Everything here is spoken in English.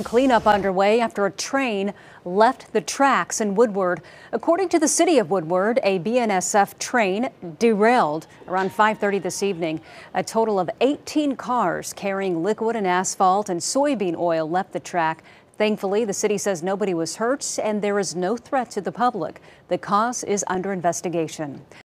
Cleanup underway after a train left the tracks in Woodward. According to the city of Woodward, a BNSF train derailed around 5:30 this evening. A total of 18 cars carrying liquid and asphalt and soybean oil left the track. Thankfully, the city says nobody was hurt and there is no threat to the public. The cause is under investigation.